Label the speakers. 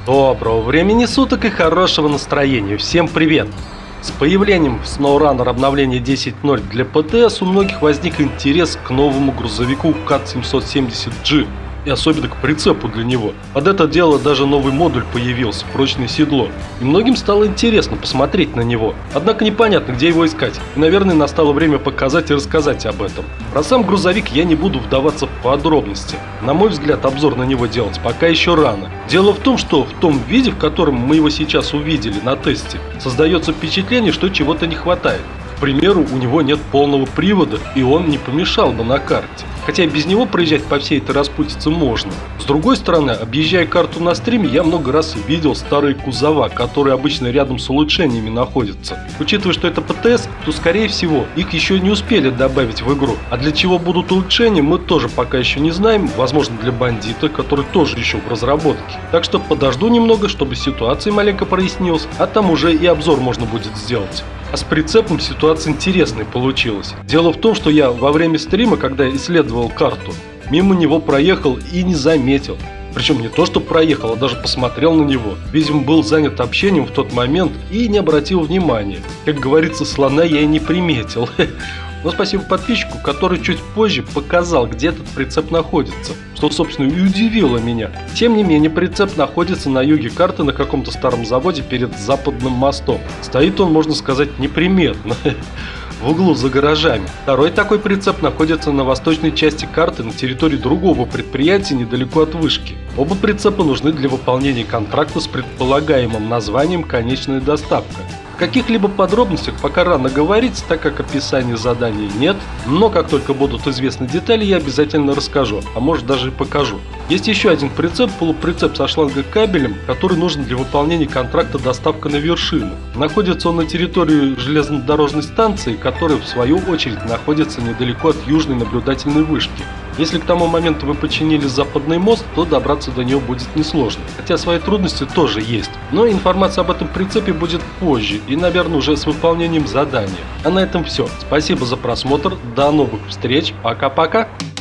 Speaker 1: Доброго времени суток и хорошего настроения. Всем привет! С появлением в SnowRunner обновления 10.0 для ПТС у многих возник интерес к новому грузовику CAT770G и особенно к прицепу для него. Под это дело даже новый модуль появился – прочное седло. И многим стало интересно посмотреть на него. Однако непонятно, где его искать. И, наверное, настало время показать и рассказать об этом. Про сам грузовик я не буду вдаваться в подробности. На мой взгляд, обзор на него делать пока еще рано. Дело в том, что в том виде, в котором мы его сейчас увидели на тесте, создается впечатление, что чего-то не хватает. К примеру, у него нет полного привода, и он не помешал бы на карте. Хотя без него проезжать по всей этой распутице можно. С другой стороны, объезжая карту на стриме, я много раз видел старые кузова, которые обычно рядом с улучшениями находятся. Учитывая, что это ПТС, то скорее всего их еще не успели добавить в игру. А для чего будут улучшения, мы тоже пока еще не знаем. Возможно, для бандита, который тоже еще в разработке. Так что подожду немного, чтобы ситуация маленько прояснилась, а там уже и обзор можно будет сделать. А с прицепом ситуация интересная получилась. Дело в том, что я во время стрима, когда исследовал карту, мимо него проехал и не заметил. Причем не то, что проехал, а даже посмотрел на него. Видимо, был занят общением в тот момент и не обратил внимания. Как говорится, слона я и не приметил. Но спасибо подписчику, который чуть позже показал, где этот прицеп находится, что, собственно, и удивило меня. Тем не менее, прицеп находится на юге карты на каком-то старом заводе перед Западным мостом. Стоит он, можно сказать, неприметно, в углу за гаражами. Второй такой прицеп находится на восточной части карты на территории другого предприятия недалеко от вышки. Оба прицепа нужны для выполнения контракта с предполагаемым названием «Конечная доставка». В каких-либо подробностях пока рано говорить, так как описания заданий нет, но как только будут известны детали, я обязательно расскажу, а может даже и покажу. Есть еще один прицеп, полуприцеп со шлангокабелем, который нужен для выполнения контракта «Доставка на вершину». Находится он на территории железнодорожной станции, которая в свою очередь находится недалеко от южной наблюдательной вышки. Если к тому моменту вы починили Западный мост, то добраться до него будет несложно. Хотя свои трудности тоже есть. Но информация об этом прицепе будет позже и, наверное, уже с выполнением задания. А на этом все. Спасибо за просмотр. До новых встреч. Пока-пока.